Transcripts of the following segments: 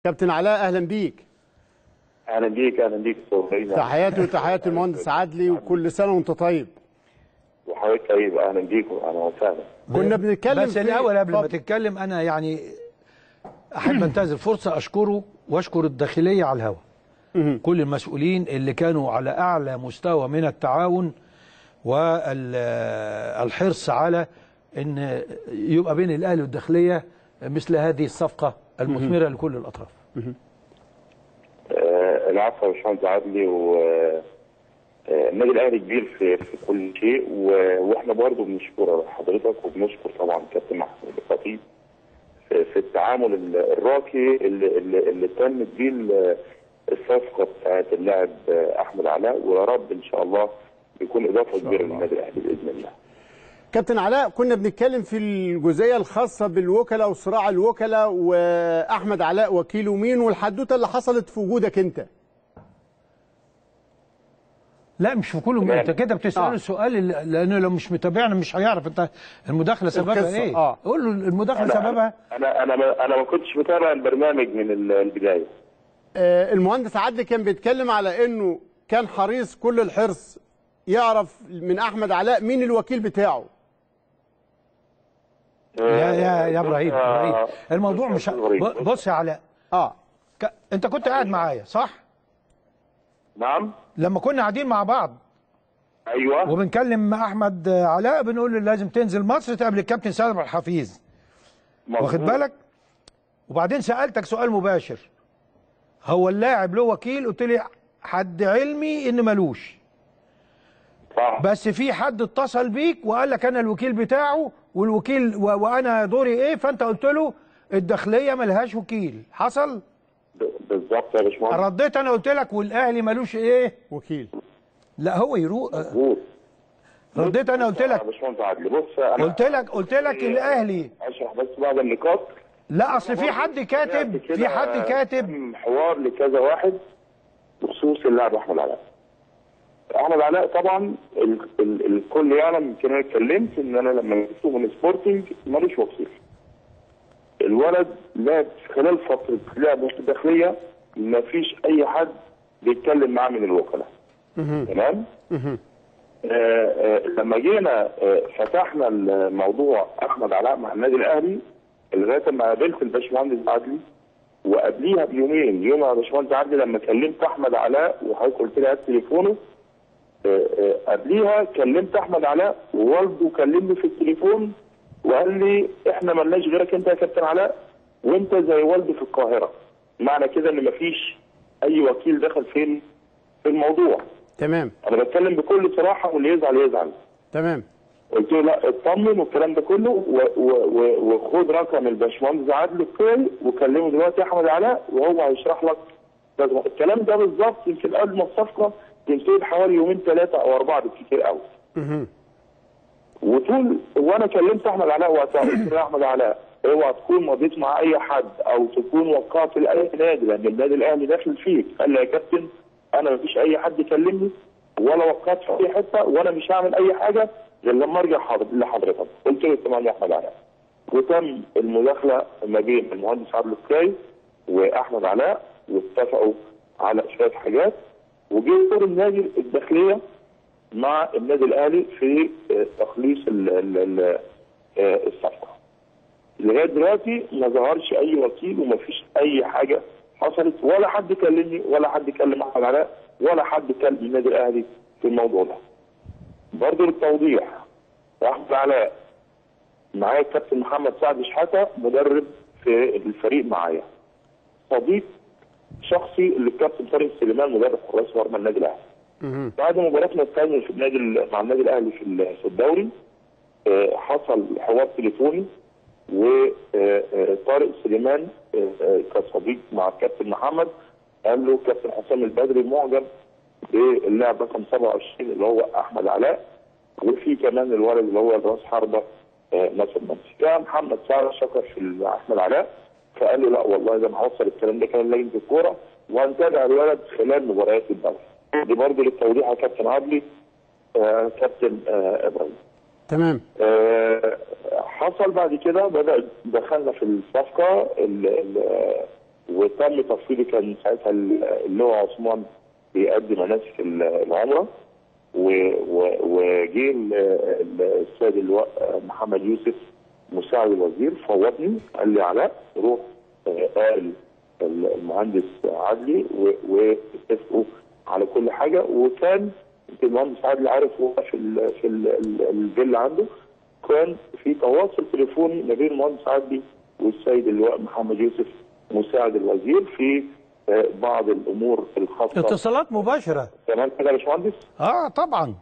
كابتن علاء اهلا بيك. اهلا بيك اهلا بيك. تحياتي وتحيات المهندس عدلي وكل سنه وانت طيب. وحضرتك طيب. اهلا بيك واهلا وسهلا. كنا بنتكلم بس الاول قبل ما تتكلم انا يعني احب انتهز الفرصه اشكره واشكر الداخليه على الهواء. كل المسؤولين اللي كانوا على اعلى مستوى من التعاون والحرص على ان يبقى بين الاهلي والداخليه مثل هذه الصفقه المثمره لكل الاطراف. العفو يا باشمهندس عدلي. والنادي الاهلي كبير في كل شيء، واحنا برضه بنشكر حضرتك وبنشكر طبعا كابتن محمود الخطيب في التعامل الراقي اللي تمت بيه الصفقه بتاعت اللاعب احمد علاء، ويا رب ان شاء الله يكون اضافه كبيره للنادي الاهلي باذن الله. كابتن علاء كنا بنتكلم في الجزئيه الخاصه بالوكلاء وصراع الوكلاء واحمد علاء وكيله مين والحدوته اللي حصلت في وجودك انت. لا مش في كله. انت كده بتساله السؤال لانه لو مش متابعنا مش هيعرف انت المداخله سببها ايه. قول له المداخله سببها. انا ما كنتش متابع البرنامج من البدايه. المهندس عدلي كان بيتكلم على انه كان حريص كل الحرص يعرف من احمد علاء مين الوكيل بتاعه. يا ابراهيم الموضوع مش بص يا علاء. انت كنت قاعد معايا صح؟ نعم. لما كنا قاعدين مع بعض ايوه وبنكلم مع احمد علاء بنقول له لازم تنزل مصر تقابل الكابتن سيد عبد الحفيظ. واخد بالك؟ وبعدين سالتك سؤال مباشر، هو اللاعب له وكيل؟ قلت لي حد علمي ان ملوش. بس في حد اتصل بيك وقال لك انا الوكيل بتاعه والوكيل وانا دوري ايه؟ فانت قلت له الداخليه ملهاش وكيل. حصل؟ بالظبط يا باشمهندس. رديت انا قلت لك والاهلي ملوش ايه؟ وكيل. لا هو يروق. رديت انا قلت لك يا باشمهندس عدلي بص انا قلت لك الاهلي اشرح بس بعض النقاط. لا اصل في حد كاتب حوار لكذا واحد بخصوص اللاعب احمد علاء. احمد علاء طبعا الكل يعلم، يمكن انا اتكلمت ان انا لما جبته من سبورتنج مالوش وكيل. الولد لعب خلال فتره لعبه في الداخليه ما فيش اي حد بيتكلم معاه من الوكلاء. تمام؟ لما جينا فتحنا الموضوع احمد علاء مع النادي الاهلي لغايه ما قابلت الباشمهندس عدلي، وقبليها بيومين يوم يا باشمهندس عدلي لما كلمت احمد علاء وحضرتك قلت لي هات تليفونه، قبليها كلمت احمد علاء ووالده كلمني في التليفون وقال لي احنا مالناش غيرك انت يا كابتن علاء وانت زي والدي في القاهره. معنى كده ان مفيش اي وكيل دخل في الموضوع. تمام. انا بتكلم بكل صراحه واللي يزعل يزعل. تمام. قلت له لا اطمن والكلام ده كله وخد رقم الباشمهندس عادل بتاعي وكلمه دلوقتي يا احمد علاء وهو هيشرح لك الكلام ده بالظبط. يمكن قبل ما الصفقه تنتهي بحوالي يومين ثلاثه او اربعه بالكثير قوي. وانا كلمت احمد علاء وقتها قلت له يا احمد علاء اوعى تكون مضيت مع اي حد او تكون وقعت لاي نادي لان النادي الاهلي داخل فيك. قال لي يا كابتن انا مفيش اي حد يكلمني ولا وقعت في اي حته وانا مش هعمل اي حاجه غير لما ارجع لحضرتك. قلت له تمام يا احمد علاء. وتم المداخله ما بين المهندس عادل الكاي واحمد علاء واتفقوا على شويه حاجات، وجه دور النادي الداخليه مع النادي الاهلي في تخليص الصفقه. لغايه دلوقتي ما ظهرش اي وكيل ومفيش اي حاجه حصلت ولا حد كلمني ولا حد كلم احمد علاء ولا حد كلم النادي الاهلي في الموضوع ده. برضه للتوضيح احمد علاء معايا الكابتن محمد سعد شحاته مدرب في الفريق معايا، صديق شخصي للكابتن طارق سليمان مدرب حراس مرمى النادي الاهلي. بعد مباراتنا الثانيه في مع النادي الاهلي في الدوري حصل حوار تليفوني وطارق سليمان كصديق مع الكابتن محمد قال له كابتن حسام البدري معجب باللاعب رقم 27 اللي هو احمد علاء وفي كمان الولد اللي هو راس حربه ناصر منسي. كان محمد سعد شكر في احمد علاء فقال له لا والله ده انا هوصل الكلام ده كمان لجنه الكوره وهنتابع الولد خلال مباريات الدوري. دي برضه للتوضيح يا كابتن عدلي كابتن ابراهيم. تمام. حصل بعد كده دخلنا في الصفقه وتم تفويضه. كان ساعتها اللواء عثمان بيقدم مناسك العمره، وجه السيد اللواء محمد يوسف مساعد الوزير فوضني، قال لي علاء روح قال المهندس عدلي واتفقوا على كل حاجه. وكان المهندس عدلي عارف هو في الفيلا عنده كان في تواصل تليفوني ما بين المهندس عدلي والسيد اللواء محمد يوسف مساعد الوزير في بعض الامور الخاصه. اتصالات مباشره تمام كده يا باشمهندس؟ طبعا.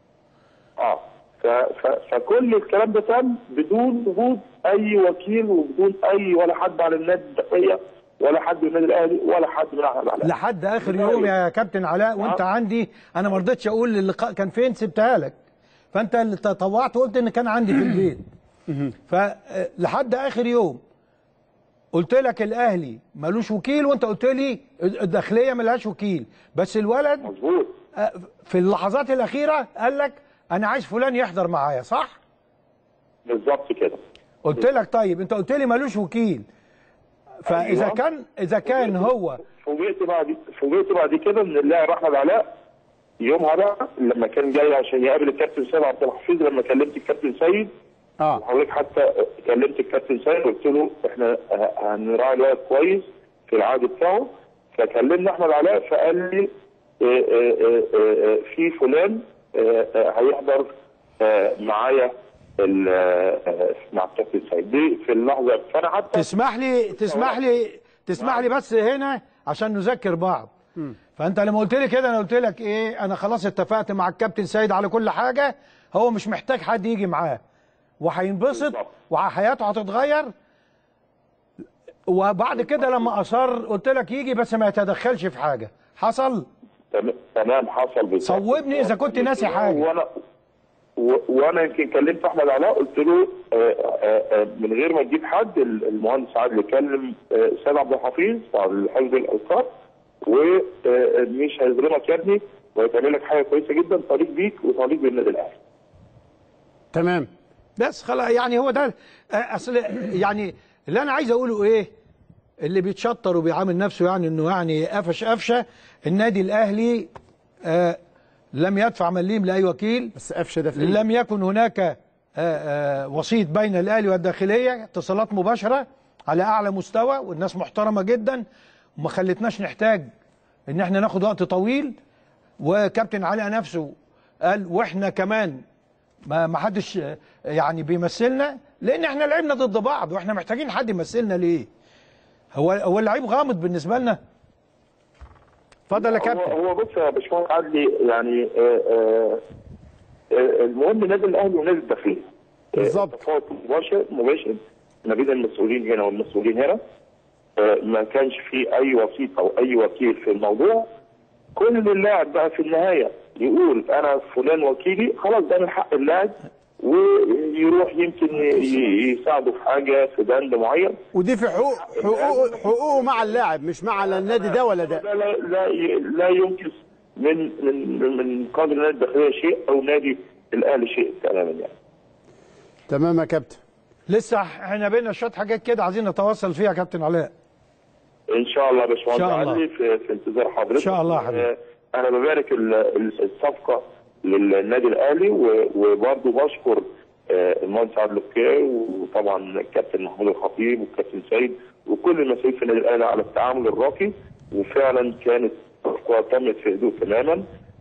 فكل الكلام ده تم بدون وجود اي وكيل وبدون اي ولا حد على النادي الداخليه ولا حد من النادي الاهلي ولا حد من احمد علاء لحد اخر يوم يا كابتن علاء. وانت عندي انا ما رضيتش اقول اللقاء كان فين، سبتها لك، فانت اللي تطوعت وقلت ان كان عندي في البيت. فلحد اخر يوم قلت لك الاهلي ملوش وكيل، وانت قلت لي الداخليه ملهاش وكيل، بس الولد مظبوط في اللحظات الاخيره قال لك انا عايز فلان يحضر معايا، صح؟ بالظبط كده. قلت لك طيب انت قلت لي ملوش وكيل، فاذا كان هو فوجئت بعد كده ان اللاعب احمد علاء يومها بقى لما كان جاي عشان يقابل الكابتن سيد عبد الحفيظ. لما كلمت الكابتن سيد وحضرتك حتى كلمت الكابتن سيد قلت له احنا هنراعي الوقت كويس في العقد بتاعه. فكلمنا احمد علاء فقال لي في فلان هيحضر معايا مع الكابتن سيد. دي في اللحظه فانا حتى تسمح لي بس هنا عشان نذكر بعض. فانت لما قلت لي كده انا قلت لك ايه، انا خلاص اتفقت مع الكابتن سيد على كل حاجه، هو مش محتاج حد يجي معاه وهينبسط وحياته هتتغير. وبعد كده لما اصر قلت لك يجي بس ما يتدخلش في حاجه. حصل؟ تمام حصل بالظبط. صوبني اذا كنت ناسي حاجه. وانا يمكن كلمت احمد علاء قلت له من غير ما تجيب حد، المهندس عادل يكلم سيد عبد الحفيظ على حفظ الالقاب ومش هيظلمك يا ابني وهيتعمل لك حاجه كويسه جدا تليق بيك وتليق بالنادي الاهلي. تمام. بس خلاص يعني هو ده اصل يعني اللي انا عايز اقوله ايه، اللي بيتشطر وبيعامل نفسه يعني انه يعني قفشه. النادي الاهلي لم يدفع مليم لاي وكيل، بس قفشه ده لم يكن هناك وسيط بين الاهلي والداخليه، اتصالات مباشره على اعلى مستوى والناس محترمه جدا وما خلتناش نحتاج ان احنا ناخد وقت طويل. وكابتن علاء نفسه قال واحنا كمان ما حدش يعني بيمثلنا، لان احنا لعبنا ضد بعض واحنا محتاجين حد يمثلنا ليه؟ هو اللعيب غامض بالنسبه لنا. اتفضل يا كابتن. هو بص يا باشمهندس عدلي، يعني المهم نادي الاهلي ونادي الداخليه بالظبط تفاوض مباشر ما بين المسؤولين هنا والمسؤولين هنا. ما كانش في اي وسيط او اي وكيل في الموضوع. كل اللاعب بقى في النهايه يقول انا فلان وكيلي، خلاص ده من حق اللاعب ويروح يمكن يساعده في حاجه في بند معين. ودي في حقوقه مع اللاعب مش مع النادي ده ولا ده. لا ينقص من قدر النادي الداخليه شيء او نادي الاهلي شيء تماما يعني. تمام يا كابتن. لسه احنا بينا شويه حاجات كده عايزين نتواصل فيها يا كابتن علاء. ان شاء الله يا باشمهندس علي في انتظار حضرتك ان شاء الله يا حبيبي. انا ببارك الصفقه للنادي الاهلي وبرضه بشكر المهندس عادل القيعي وطبعا الكابتن محمود الخطيب والكابتن سيد وكل المسؤولين في النادي الاهلي على التعامل الراقي. وفعلا كانت الصفقه تمت في هدوء تماما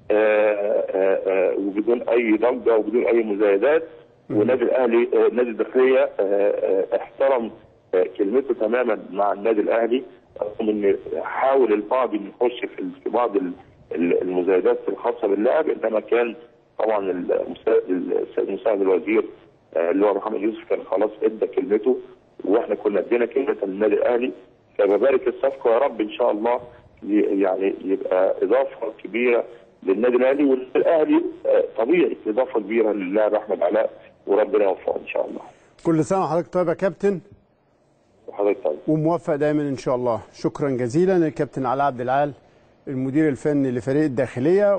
وبدون اي ضجه وبدون اي مزايدات. والنادي الاهلي نادي الداخليه احترم كلمته تماما مع النادي الاهلي، رغم ان حاول البعض ان يخش في بعض المزايدات الخاصه باللاعب، انما كان طبعا مساعد الوزير اللي هو محمد يوسف كان خلاص ادى كلمته واحنا كنا ادينا كلمه للنادي الاهلي. فببارك الصفقه يا رب ان شاء الله يعني يبقى اضافه كبيره للنادي الاهلي، والنادي الاهلي طبيعي اضافه كبيره للاعب احمد علاء وربنا يوفقه ان شاء الله. كل سنه وحضرتك طيب يا كابتن. وحضرتك طيب. وموفق دايما ان شاء الله. شكرا جزيلا الكابتن علاء عبد العال المدير الفني لفريق الداخليه.